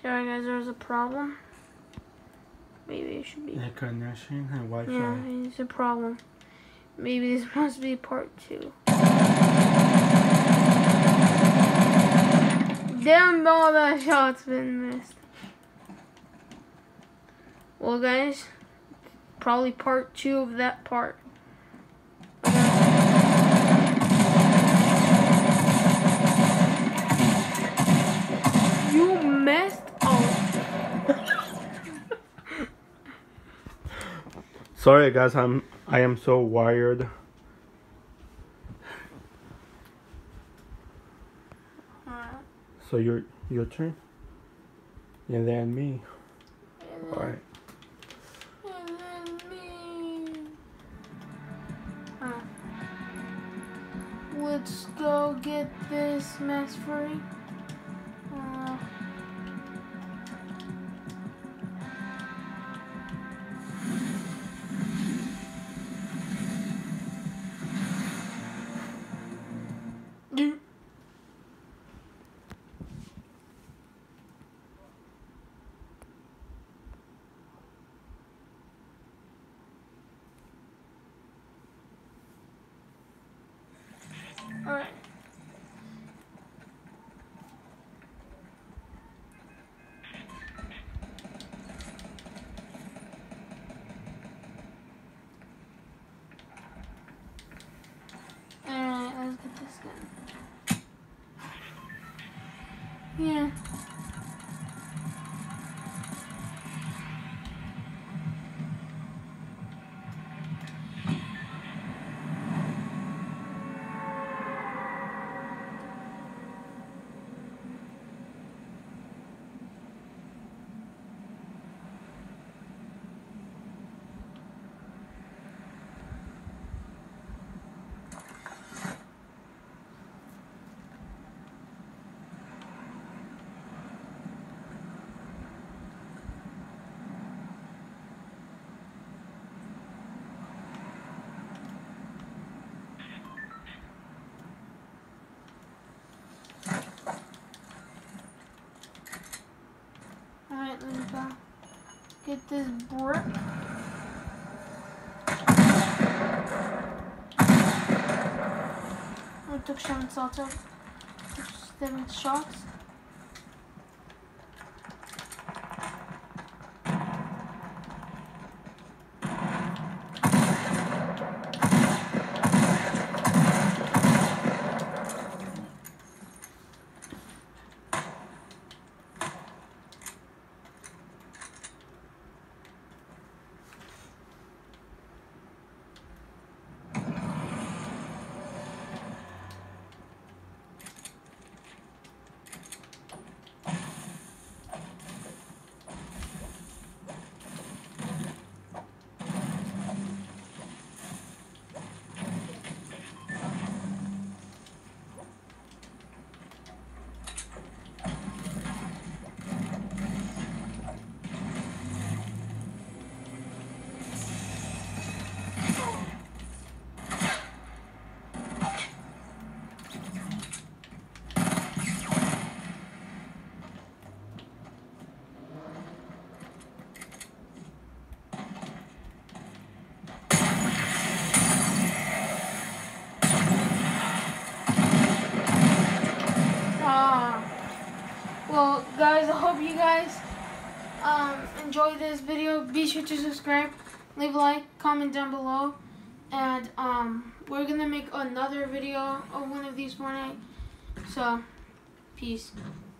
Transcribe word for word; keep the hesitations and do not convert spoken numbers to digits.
Sorry guys, there's a problem. Maybe it should be. The connection and Wi-Fi. Yeah, it's a problem. Maybe this must be part two. Damn, all that shot's been missed. Well guys, probably part two of that part. You messed up. Sorry guys, I'm I am so wired. Alright. So your your turn. And then me. Alright. And then me. Uh, let's go get this mess free. Uh, do. All right. Alright, let's get this gun. Yeah. Alright, let me go get this brick. I took seven shots out. Seven shots. Well, guys, I hope you guys um, enjoyed this video. Be sure to subscribe, leave a like, comment down below, and um, we're gonna make another video of one of these Fortnite. So, peace.